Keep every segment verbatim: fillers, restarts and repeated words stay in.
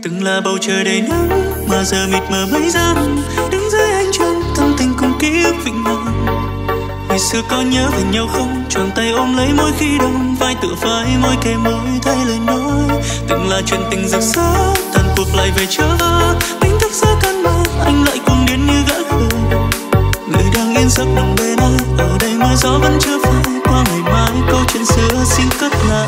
Từng là bầu trời đầy nắng mà giờ mịt mờ mây giăng, đứng dưới ánh trăng tâm tình cùng ký ức vĩnh hằng. Ngày xưa có nhớ về nhau không? Choàng tay ôm lấy mỗi khi đông, vai tựa vai môi kề môi thay lời nói. Từng là chuyện tình rực rỡ, tàn cuộc lại về trở vỡ. Đánh thức giữa cơn mơ, anh lại cuồng điên như gã khờ. Người đang yên giấc nằm bên ai, ở đây mưa gió vẫn chưa phai. Qua ngày mai câu chuyện xưa xin cất lại.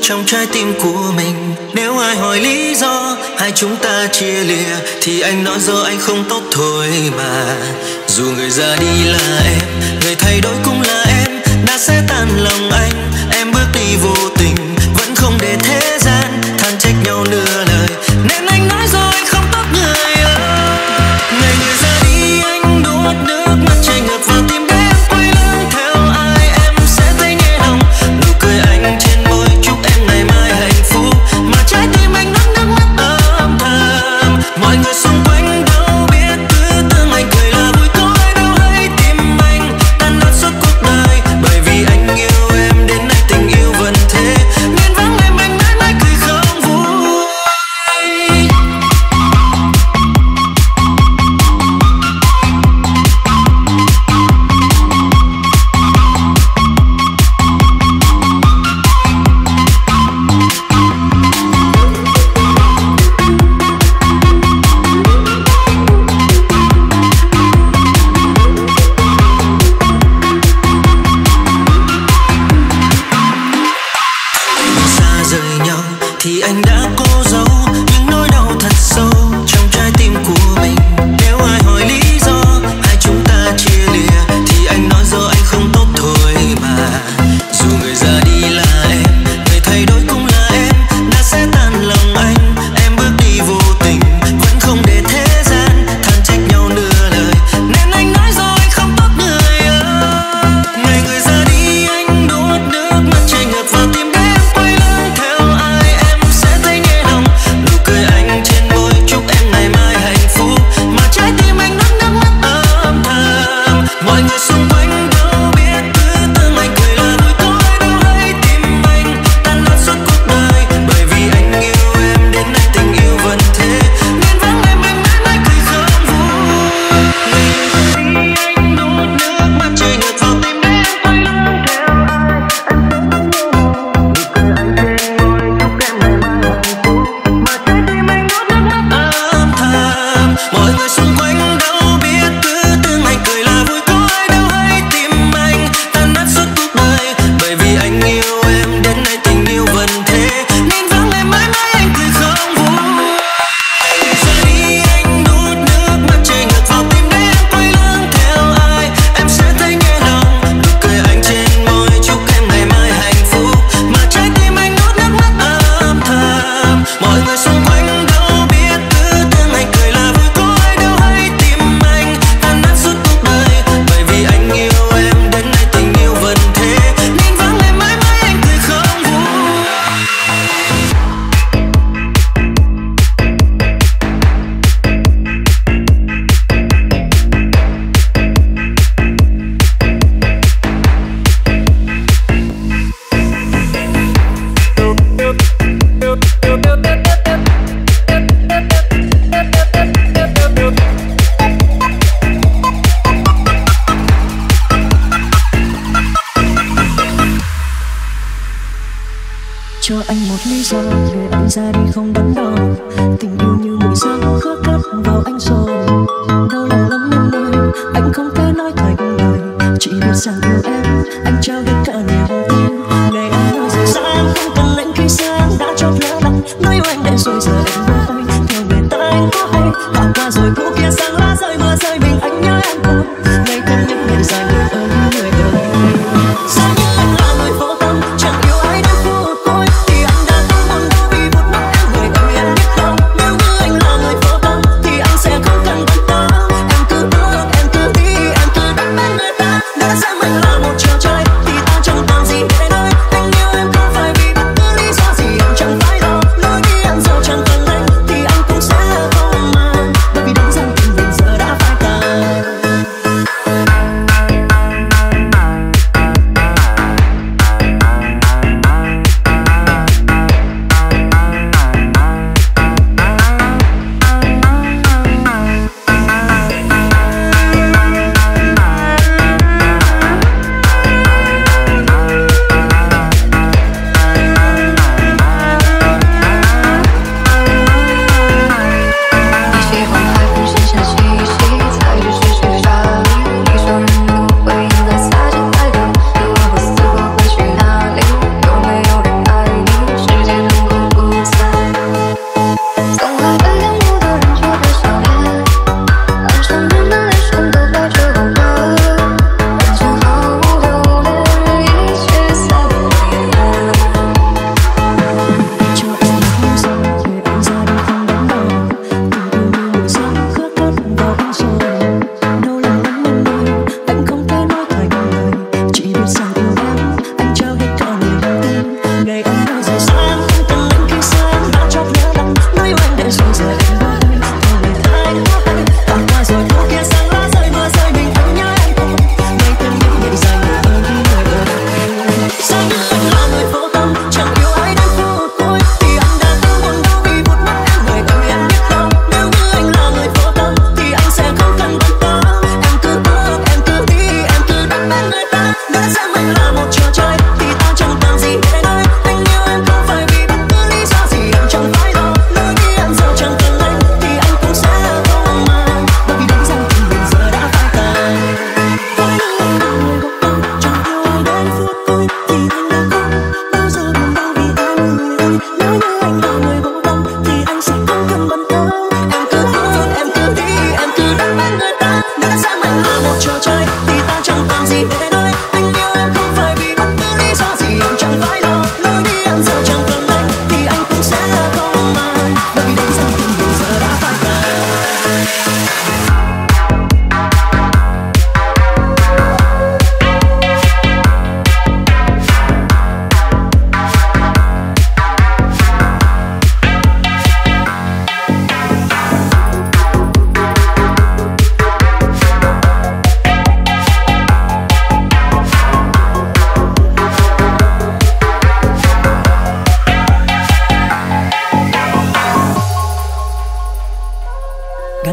trong trái tim của mình. Nếu ai hỏi lý do hai chúng ta chia lìa thì anh nói do anh không tốt thôi mà. Dù người ra đi là em, người thay đổi cũng là em, đã sẽ tan lòng anh. Em bước đi vô tình vẫn không để thế gian than trách nhau nửa lời, nên anh nói do anh không tốt người ơi. Ngày người ra đi anh nuốt nước mắt chảy ngược vào tim để em quay lưng theo ai em sẽ thấy nhẹ lòng. Nụ cười anh trên môi chúc em ngày mai hạnh phúc, mà trái tim anh nuốt nước mắt âm thầm. Mọi người xung quanh đâu biết cứ tưởng anh cười là vui, có ai đâu hay tìm anh tan nát suốt cuộc đời. Bởi vì anh yêu em đến nay tình yêu vẫn thế, nên vắng em anh mãi mãi cười không vui. Xa rời nhau thì anh đã cố giấu những nỗi đau thật sâu trong trái tim của mình. Nếu ai hỏi lý do hai chúng ta chia lìa thì anh nói do anh không tốt thôi mà. Dù người ra đi là em, người thay đổi cũng là em, đã sẽ tan lòng anh. Em bước đi vô tình vẫn không để thế gian than trách nhau nửa lời, nên anh nói do anh không tốt người ơi. Ngày người ra đi anh nuốt nước mắt chảy ngược vào tim để em quay lưng theo ai em sẽ thấy nhẹ lòng. Nụ cười anh trên môi chúc em ngày mai hạnh phúc, mà trái tim anh nuốt nước mắt âm thầm. Mọi người xung quanh đâu biết cứ tưởng anh cười là vui, có ai đâu hay tìm anh tan nát suốt cuộc đời. Bởi vì anh yêu em đến nay tình yêu vẫn thế, nên vắng em anh mãi mãi cười không vui. Ngày đi anh nuốt nước mắt chảy ngược vào tim để em quay lưng theo ai em sẽ thấy nhẹ lòng. Nụ cười anh trên môi chúc em ngày mai hạnh phúc, mà trái tim anh nuốt nước mắt âm thầm. Mọi người xung quanh đâu biết cứ tưởng anh cười là vui, có ai đâu hay tìm anh tan nát suốt cuộc đời. Bởi vì anh yêu em đến nay tình yêu vẫn thế, nên vắng em mãi mãi anh cười không vui. Giờ đi anh nuốt nước mắt chảy ngược vào tim để em quay lưng theo ai em sẽ thấy nhẹ lòng. Nụ cười anh trên môi chúc em ngày mai hạnh phúc, mà trái tim anh nuốt nước mắt âm thầm. Mọi người xung quanh đâu biết cứ tưởng anh cười là vui, có ai đâu hay tìm anh tan nát suốt cuộc đời. Bởi vì anh yêu em đến nay tình yêu vẫn thế, nên vắng em mãi mãi anh cười không vui. Cho anh một lý do để anh ra đi không đắn đo. Tình yêu như mùi răng khứa cắt vào anh rồi. Đau lòng lắm em ơi, anh không thể nói thành lời. Chỉ biết rằng yêu em, anh trao hết cả niềm tin. Ngày anh nói rằng xa em không cần anh khi xa em đã chót lỡ lặng. Nói yêu anh để rồi giờ em với anh theo người ta anh có hay. Đã qua rồi cũ kia sang lá rơi mưa rơi mình anh nhớ em thôi. Ngày không những ngày dài người ơi người ơi. Sao như anh là người vô tâm, chẳng yêu ai đến phút cuối. Thì anh đã không buồn đâu vì một mắt em người ơi em biết không. Nếu như anh là người vô tâm thì anh sẽ không cần quan tâm. Em cứ bước, em cứ đi, em cứ đến bên người ta. Nếu xem mình là một trò chơi thì ta chẳng còn gì để nói. Anh yêu em không phải vì bất cứ lý do gì em chẳng phải lo. Lối đi em giờ chẳng cần anh thì anh cũng sẽ không màng. Bởi vì đúng ra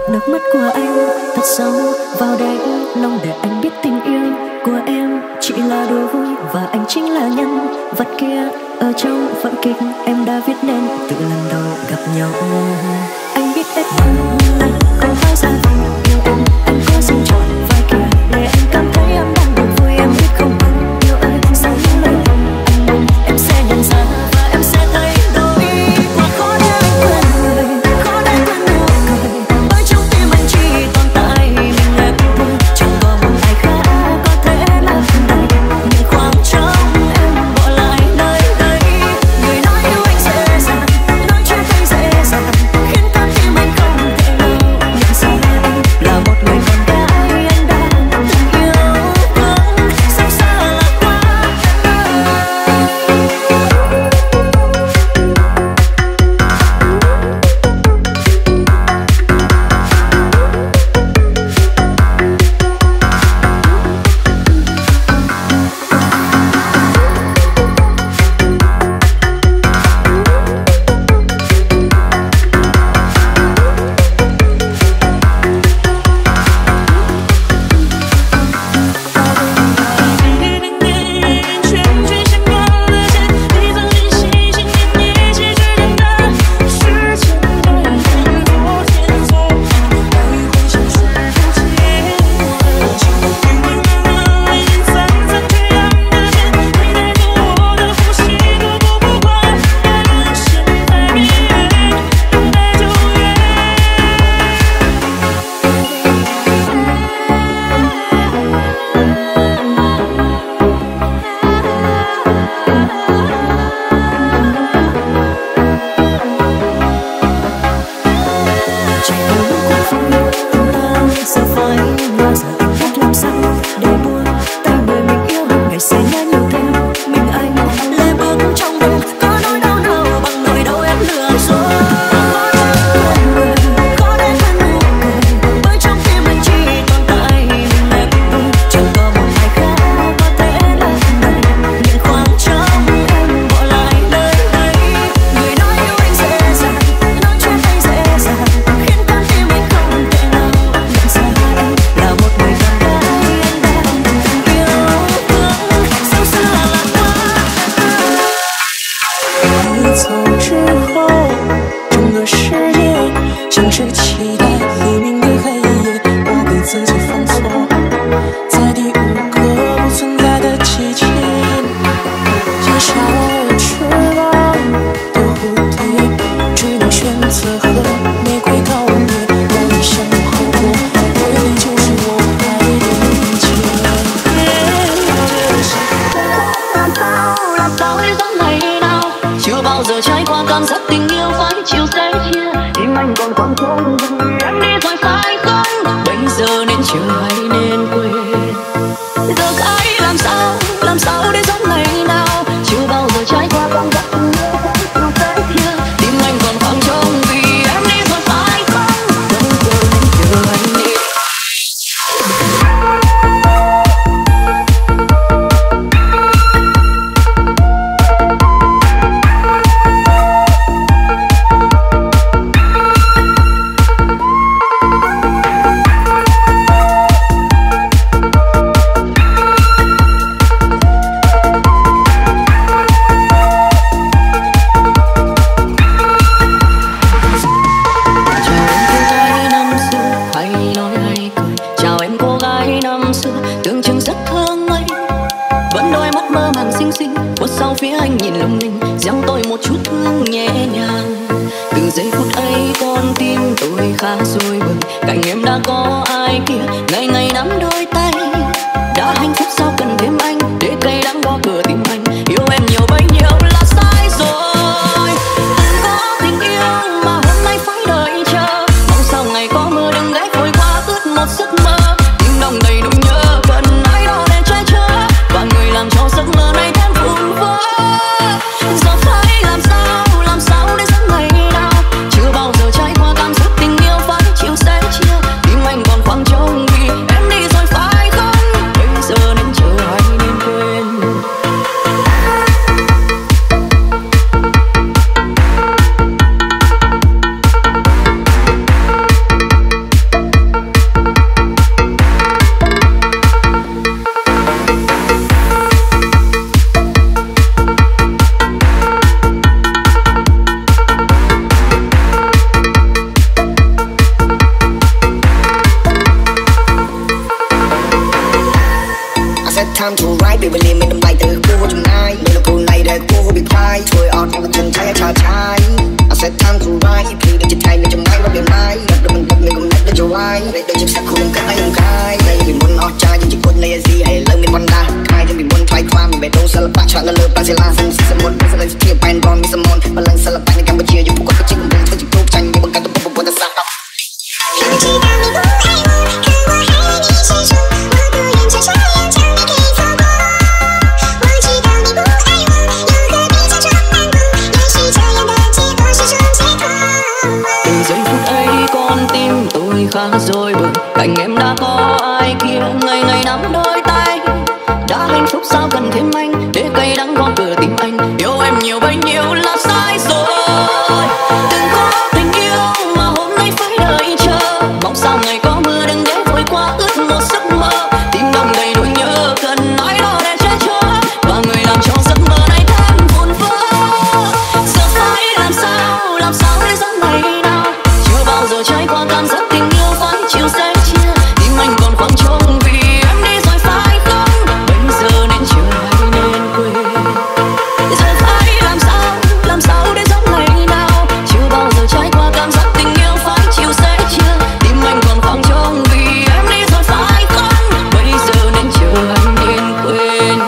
nước mắt của anh thật sâu vào đáy lòng để anh biết tình yêu của em chỉ là đùa vui và anh chính là nhân vật kia ở trong vở kịch em đã viết nên từ lần đầu gặp nhau. Anh biết hết anh không phải ra vì yêu em, anh có xin chọn vai kia để anh cảm thấy em đang được vui. Em biết không bằng yêu anh sau những lời anh mong em sẽ nhận ra và em sẽ thấy đôi quá khó để anh quên người, khó để quên nụ cười bởi trong tim anh chỉ tồn tại mình em thôi, chẳng có một ai khác có thể làm đầy những khoảng trống em bỏ lại nơi đây. Người nói yêu anh dễ dàng, nói chuyện anh dễ dàng khiến con tim anh không thể nào nhận ra anh là một người con gái anh đang từng yêu thương sâu xa là quá. Tình yêu phải chịu sẻ chia tim anh còn khoảng trống vì em đi rồi phải time to ride vì believe mình đâm bay từ cô trong ai mình là cô này để cô bị phai thôi on là chân trái cha trái I said time to ride khi được chia tay nên trong mai và ngày mai gặp được mình gặp người cùng nét để cho ai để tôi chụp sắc không cách ai không khai đây mình muốn nói trai nhưng chỉ quân này gì hay lời mình quan đa ai thì mình muốn try qua mình về đâu sẽ là bạn chọn là love sẽ là dân sẽ muốn sẽ là chia bàn bom mình sẽ muốn mà lần sẽ là bạn Campuchia dù có chiếc cùng với chiếc tốt tranh nhưng bằng cách tôi bỏ ta sao khá rồi bừng cạnh em đã có ai kia ngày ngày nắm đôi tay đã hạnh phúc sao cần thêm anh để cay đắng qua cửa tim anh yêu em nhiều bấy nhiêu là sai rồi đừng có tình yêu mà hôm nay phải đợi chờ mong sao ngày có mưa đừng để vội qua ướt một giấc mơ tim đong đầy nỗi nhớ cần ai đó để che chở và người làm cho giấc mơ này thêm buồn vỡ giờ phải làm sao làm sao để giấc này nào chưa bao giờ trải qua cảm giác tình yêu phải chiều sẽ chia tim anh còn khoảng trống vì em đi rồi phải không bây giờ nên chờ hay nên quên giờ phải làm sao làm sao để giấc này nào chưa bao giờ trải qua cảm giác tình yêu phải chiều sẽ chia tim anh còn khoảng trống vì em đi rồi phải không bây giờ nên chờ hay nên quên.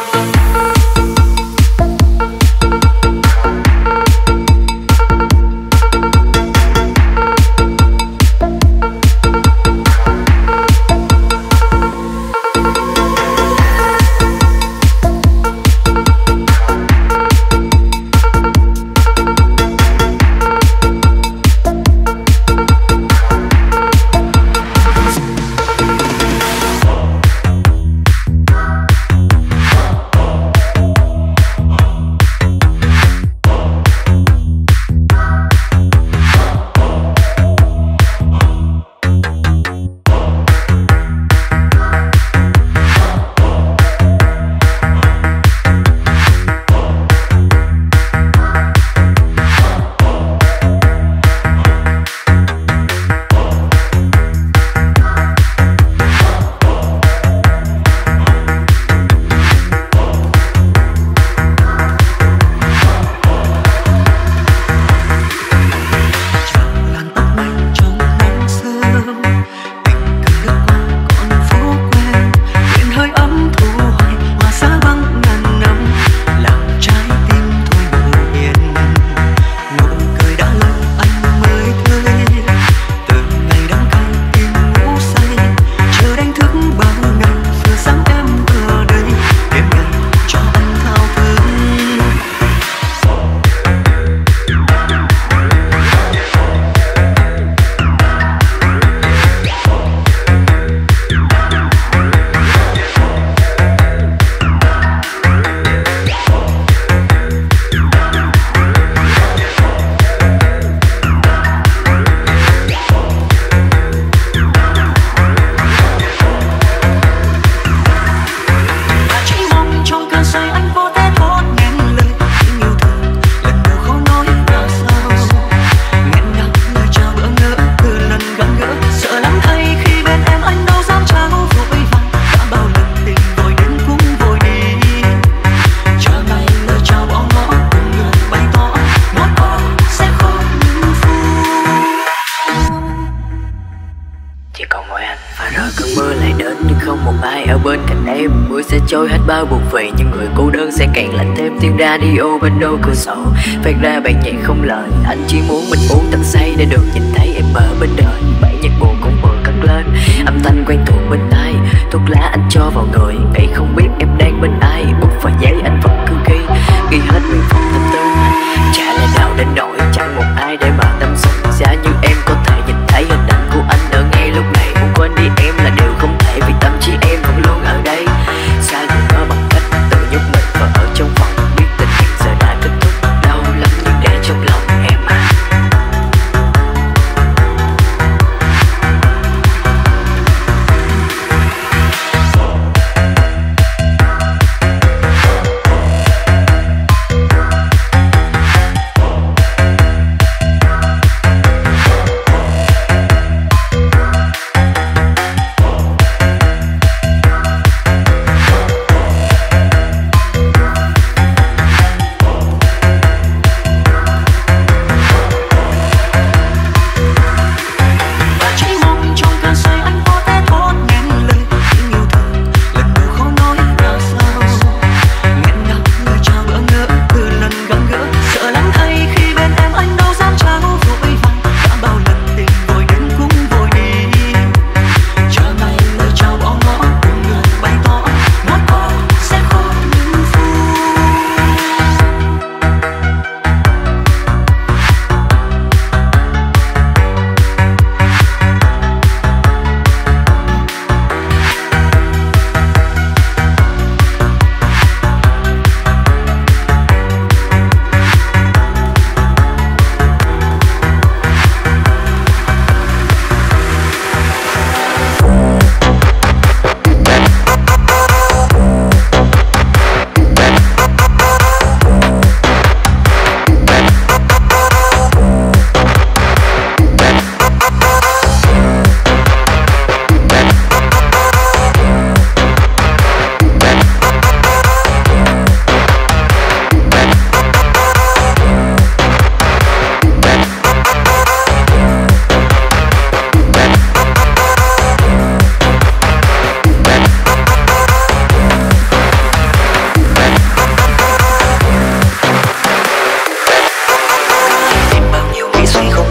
Trôi hết bao buồn phiền nhưng người cô đơn sẽ càng lạnh thêm tiếng radio bên đâu cửa sổ phát ra bài nhạc không lời anh chỉ muốn mình uống thật say để được nhìn thấy em ở bên đời bản nhạc buồn cũng vừa cất lên âm thanh quen thuộc bên tai thuốc lá anh cho vào người nghĩ không biết em đang bên ai bút và giấy anh vẫn cứ ghi ghi hết nguyện vọng tâm tư chả lẽ nào đến nỗi chẳng một ai để mà tâm sự giá như em có thể nhìn thấy hình ảnh của anh ở ngay lúc này muốn quên đi em là điều không thể vì tâm trí em vẫn luôn ở đây xa dù có bằng cách tự nhốt mình và ở trong phòng biết tình hiện giờ đã kết thúc đau lắm nhưng để trong lòng em à.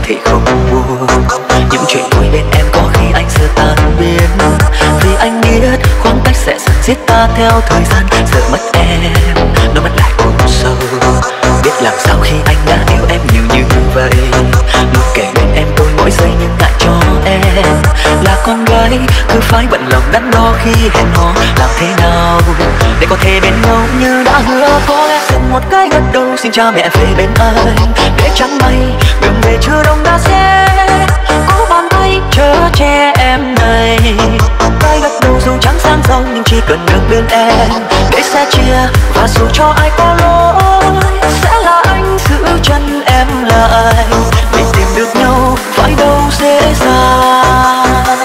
thì không buồn. Những chuyện vui bên em có khi anh sẽ tan biến, vì anh biết khoảng cách sẽ dần giết ta theo thời gian. Sợ mất em, nó mất lại cũng sâu. Biết làm sao khi anh đã yêu em nhiều như vậy, luôn kể bên em tôi mỗi giây nhưng ngại cho em là con gái, cứ phải bận lòng đắn đo khi hẹn hò. Làm thế nào để có thể bên nhau như đã hứa? Có lẽ cần một cái gật đầu xin cha mẹ về bên anh, để chẳng may đường về chưa đông đã sẽ có bàn tay chở che em này. Cái gật đầu dù chẳng sang giàu nhưng chỉ cần được bên em, để sẽ chia và dù cho ai có lỗi sẽ là anh giữ chân em lại. Để tìm được nhau phải đâu dễ dàng.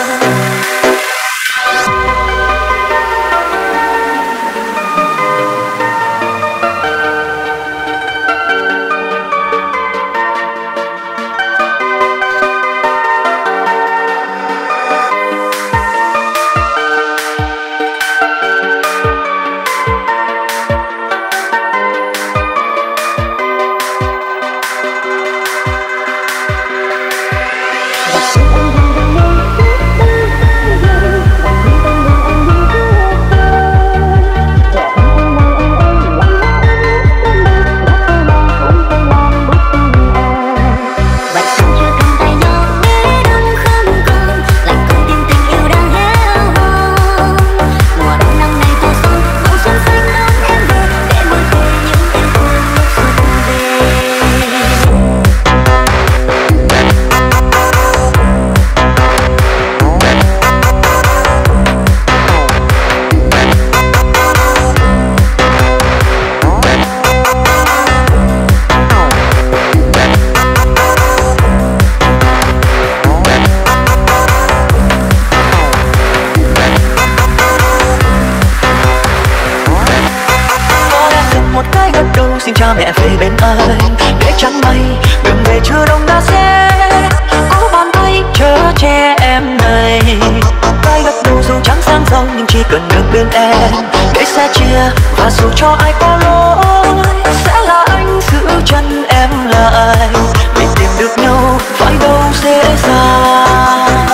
Xin cha mẹ về bên anh, để chẳng may đường về chưa đông đã sẽ có bàn tay chở che em này. Cái gật đầu dù chẳng sang giàu nhưng chỉ cần được bên em, để sẽ chia và dù cho ai có lỗi sẽ là anh giữ chân em lại. Để tìm được nhau phải đâu dễ dàng.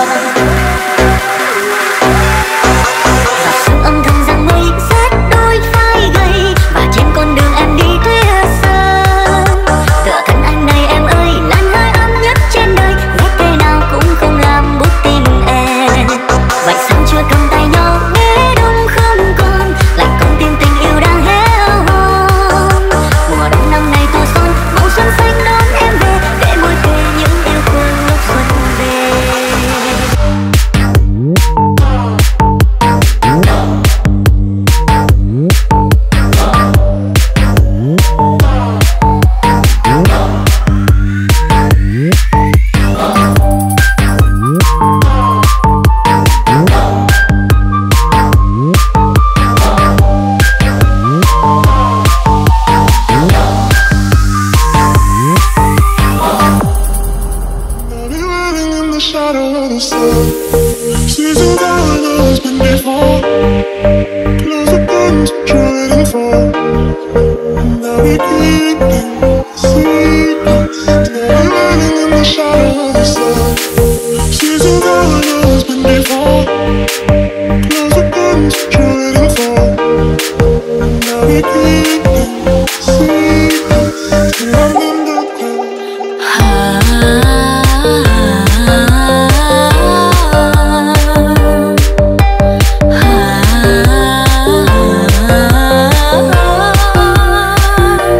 Âm thầm rằng mây xét đôi vai gầy, và trên con đường em đi khuya sớm, tựa thân anh này em ơi, làn hơi ấm nhất trên đời, ghét cây nào cũng không làm bút tim em. Vậy sao chưa cầm tay nhau nghe đông không còn, lại con tim tình yêu đang héo hon. Mùa đông năm nay tôi xuân màu xuân xanh đón em về, để môi kề những yêu thương lúc xuân về.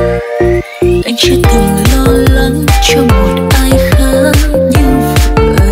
Anh chưa từng lo lắng cho một ai khác như vậy.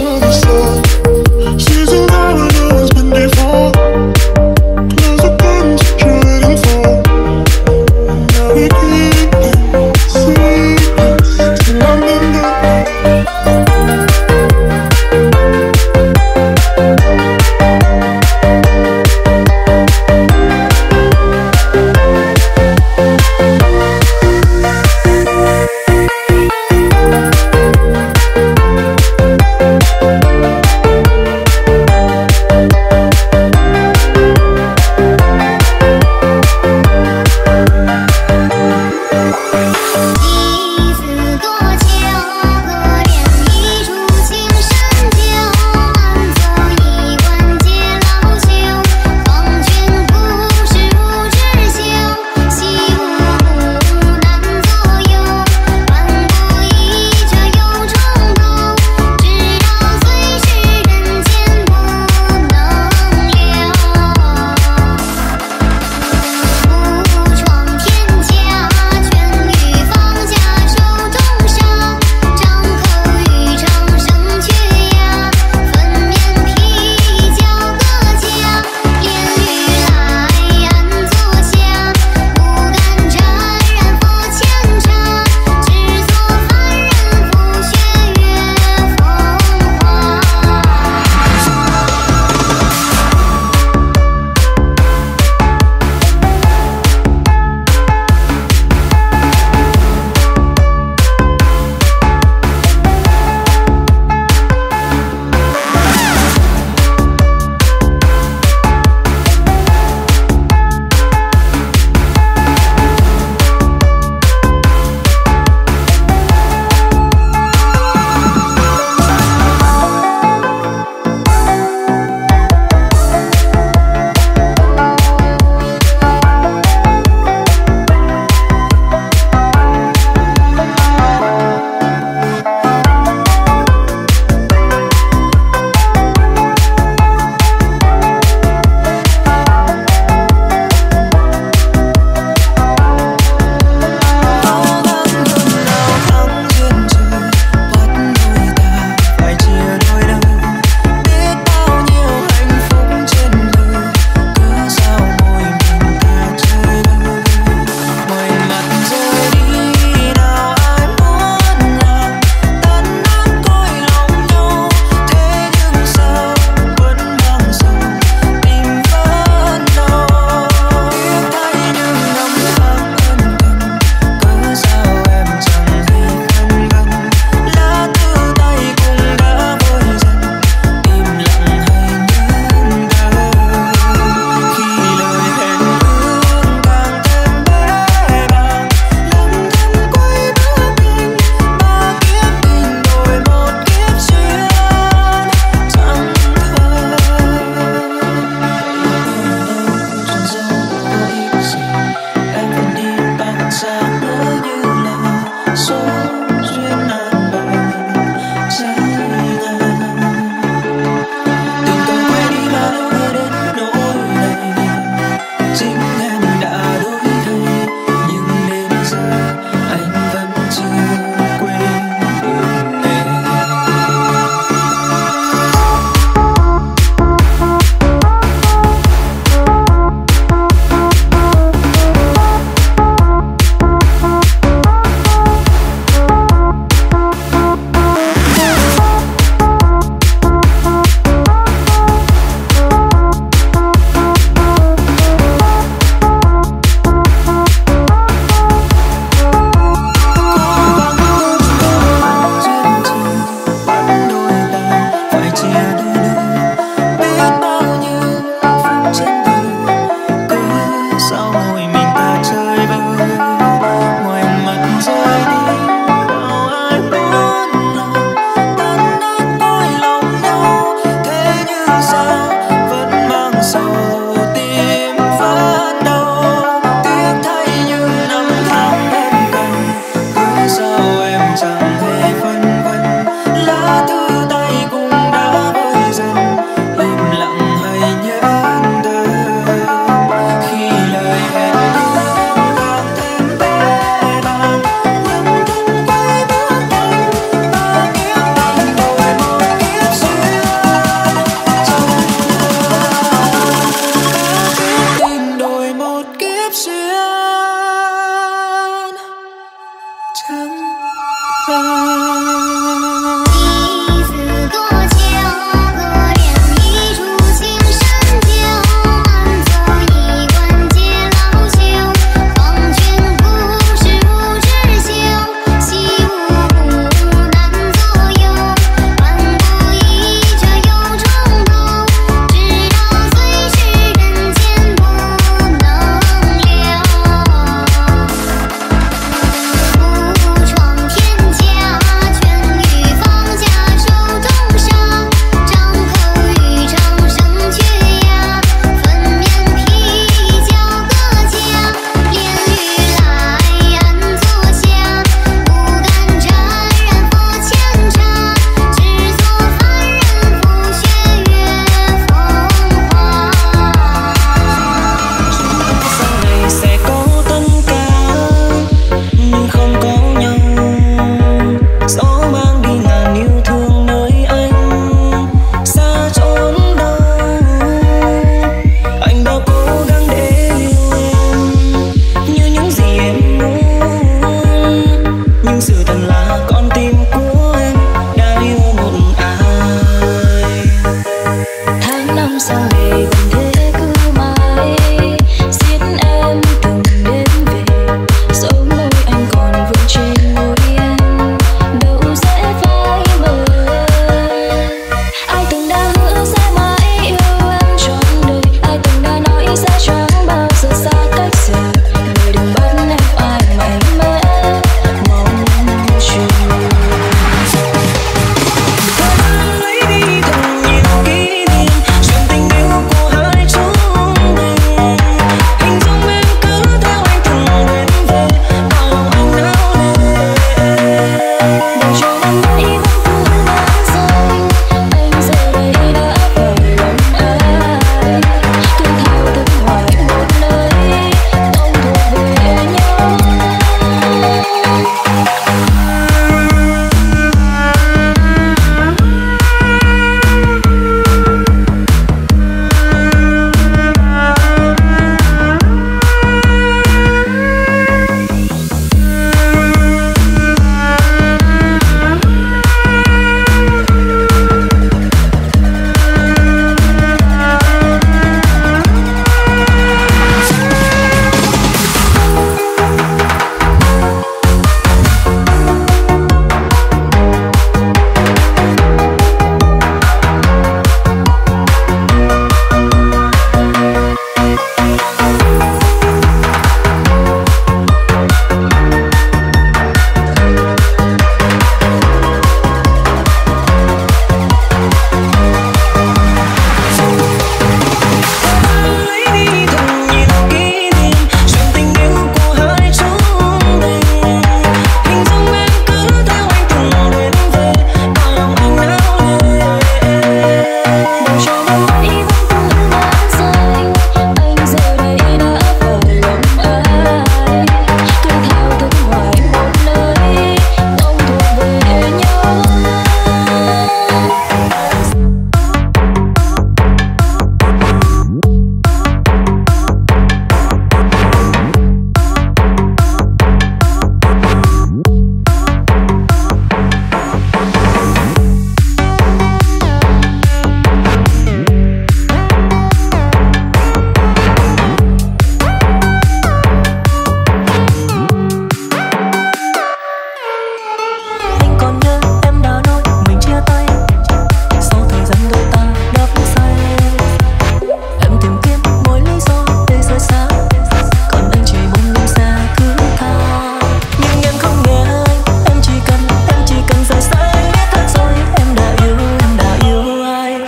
We'll be right back.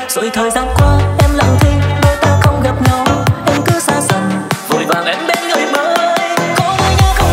Rồi thời gian qua em lặng thinh, đôi ta không gặp nhau, em cứ xa dần, vội vàng em bên người mới. Có nỗi nhớ không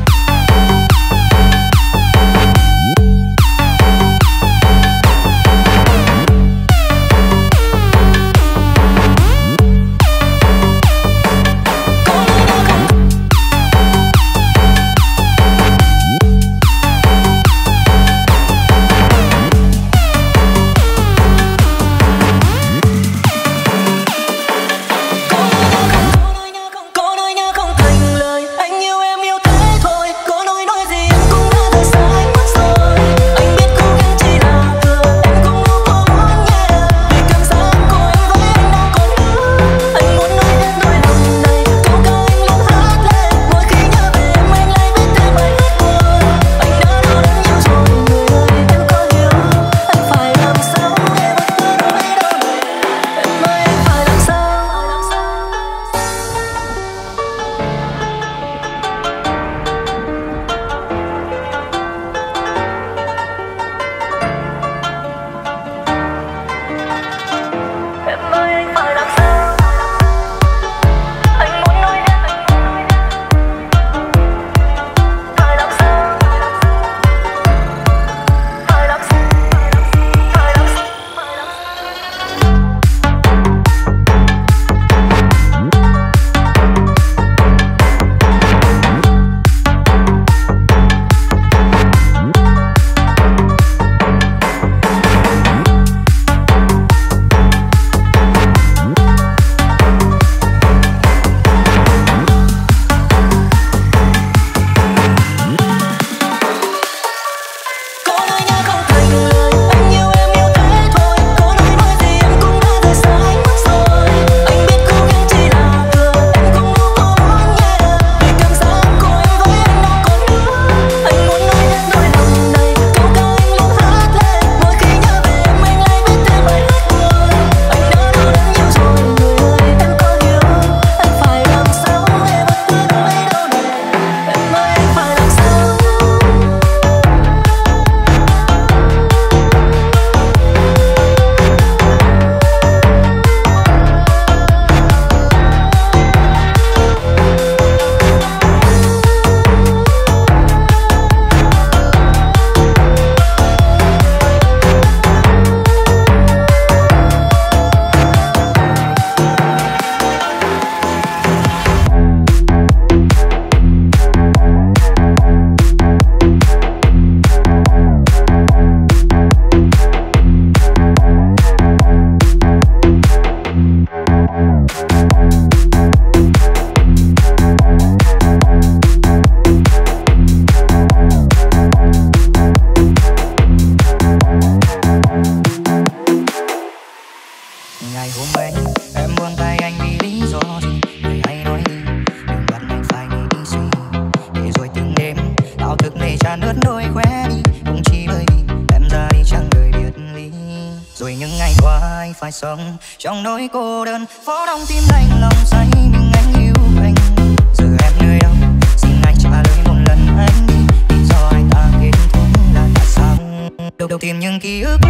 phải sống trong nỗi cô đơn. Phố đông tim đành lòng say nhưng anh yêu anh. Giờ em nơi đâu? Xin anh trả lời một lần anh đi. Lý do anh ta kết thúc là tại sao? Đầu đầu tiên những ký ức.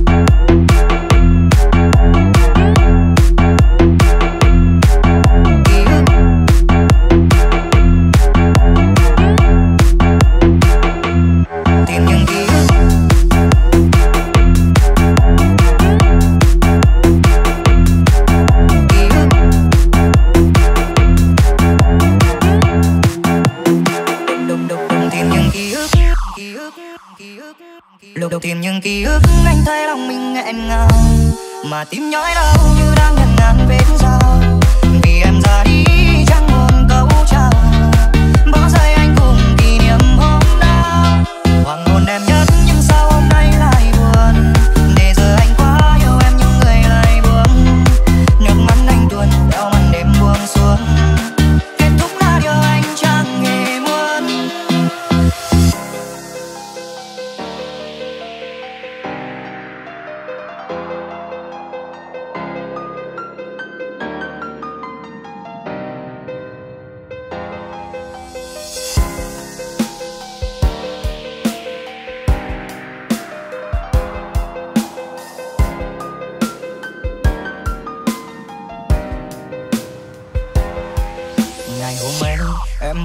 Lúc đầu tiên những ký ức anh thấy lòng mình nghẹn ngào, mà tim nhói đau như đang nhận ngàn vết dao. Vì em ra đi chẳng buồn câu chào, bỏ rơi anh cùng kỷ niệm hôm nào. Hoàng hôn đẹp nhất nhưng sao hôm nay lại buồn, để giờ anh quá yêu em nhưng người lại buông. Nước mắt anh tuôn theo màn đêm buông xuống, kết thúc là điều anh chẳng hề muốn.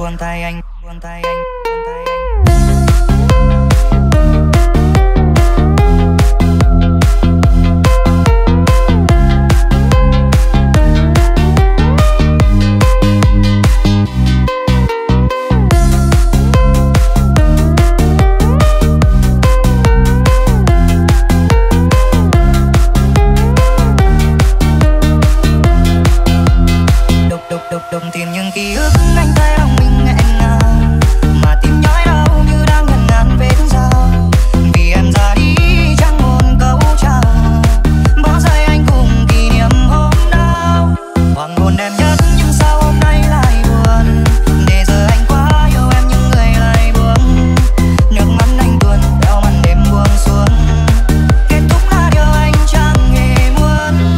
buông tay anh, buông tay anh, buông tay anh. Đồng tiền những ký ức anh thấy lòng mình nghẹn ngào, mà tim nhói đau như đang ngần ngàn vết dao. Vì em ra đi chẳng một câu chào, bỏ rơi anh cùng kỷ niệm hôm nào. Hoàng hôn đẹp nhất nhưng sao hôm nay lại buồn, để giờ anh quá yêu em nhưng người lại buông. Nước mắt anh tuôn theo màn đêm buông xuống, kết thúc là điều anh chẳng hề muốn.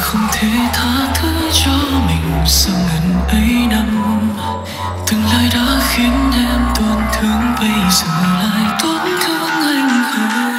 không thể tha thứ cho mình sau ngần ấy năm. Từng lời đã khiến em tổn thương bây giờ lại tổn thương anh hơn.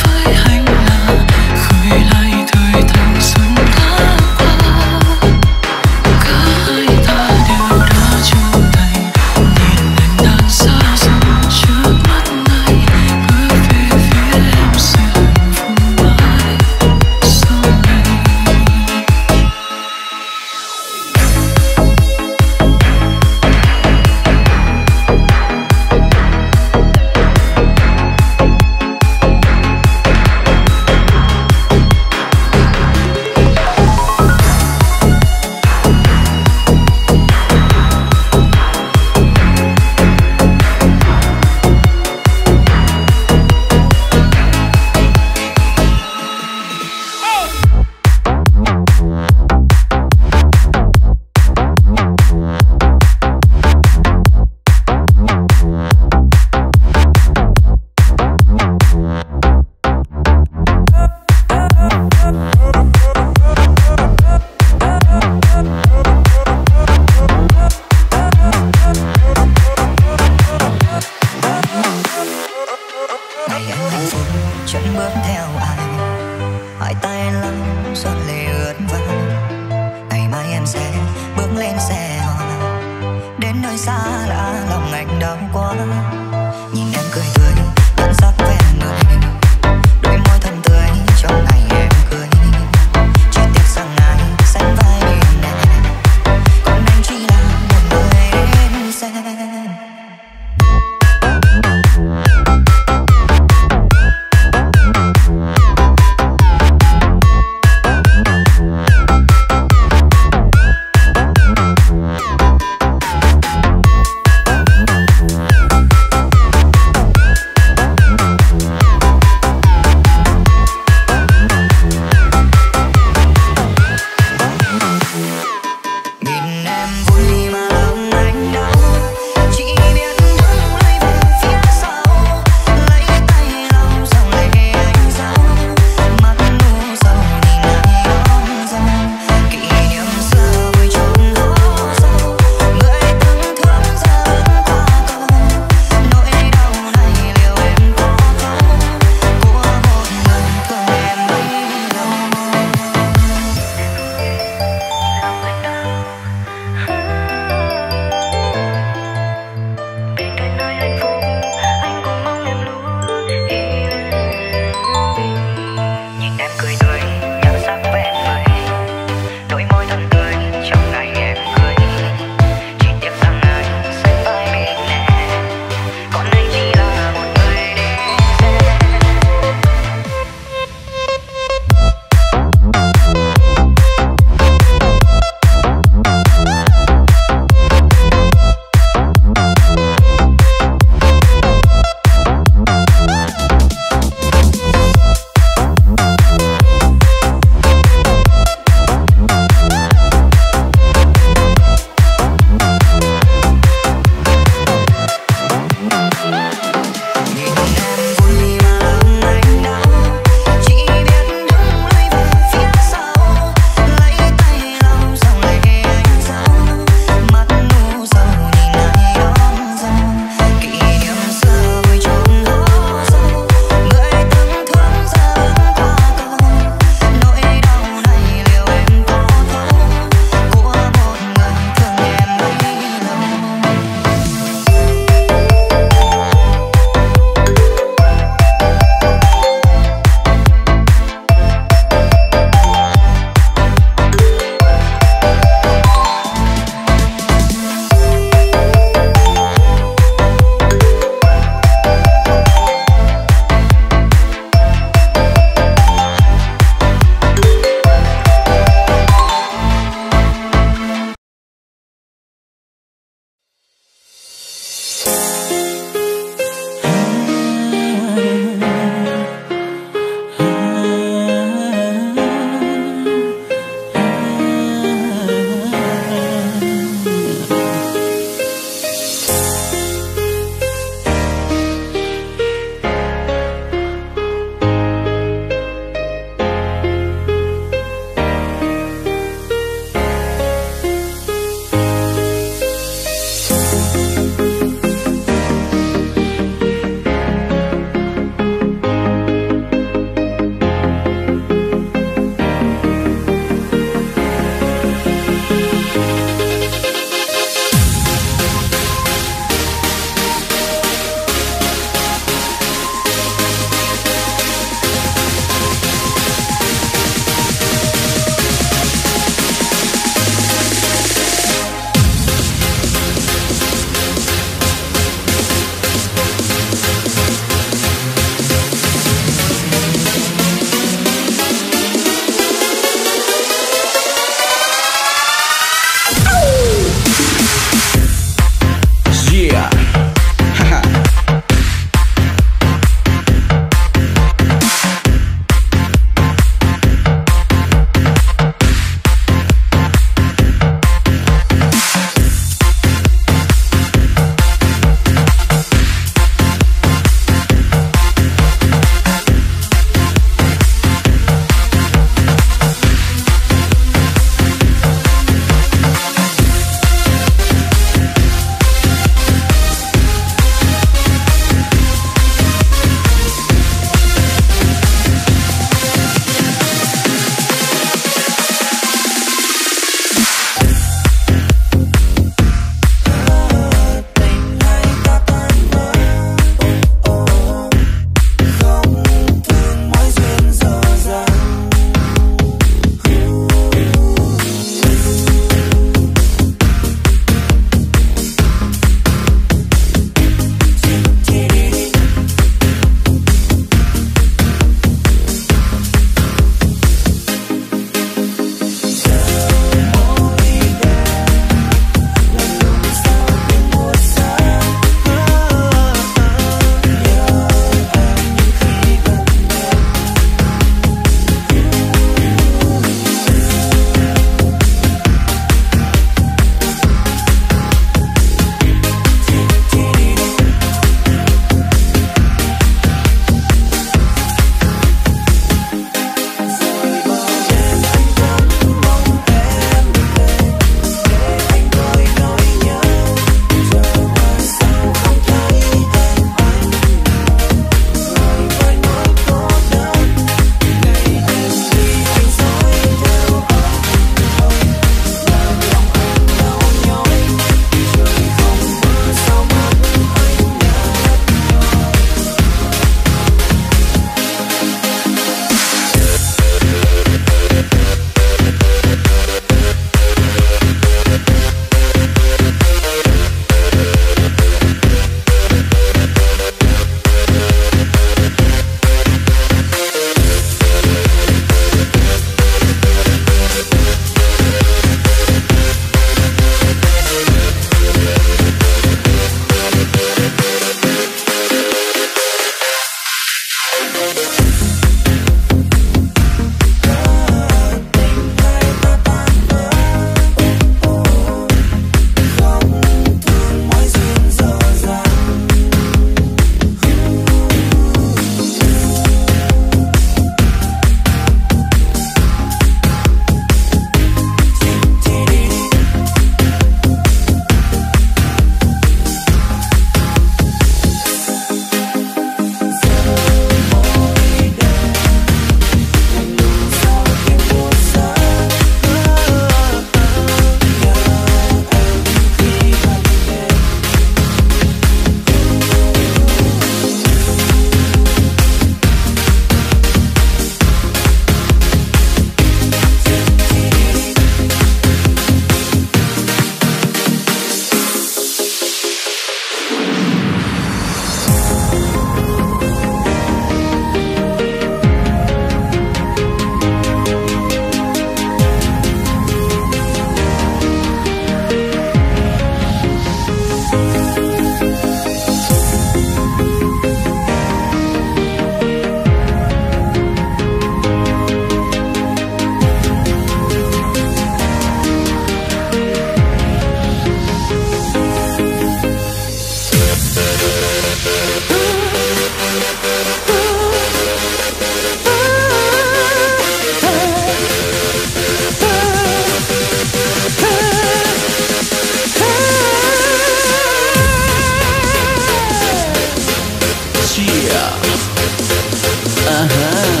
Yeah. Uh-huh.